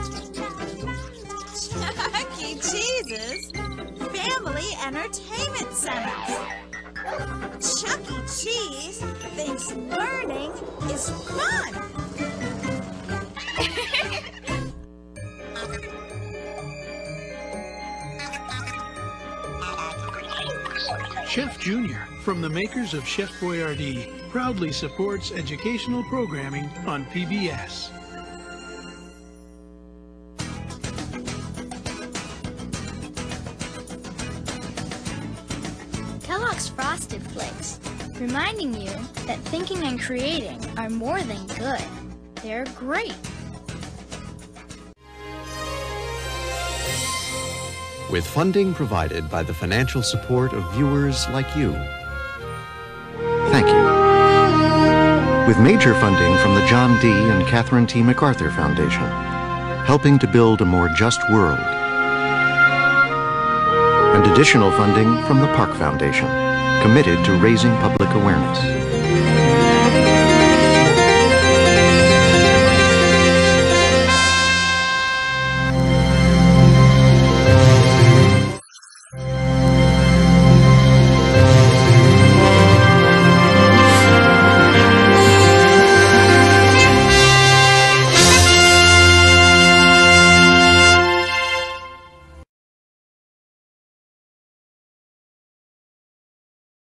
Chuck E. Cheese's Family Entertainment Centers. Chuck E. Cheese thinks learning is fun. Chef Junior, from the makers of Chef Boyardee, proudly supports educational programming on PBS. Kellogg's Frosted Flakes, reminding you that thinking and creating are more than good. They're great. With funding provided by the financial support of viewers like you. Thank you. With major funding from the John D. and Catherine T. MacArthur Foundation, helping to build a more just world. And additional funding from the Park Foundation, committed to raising public awareness.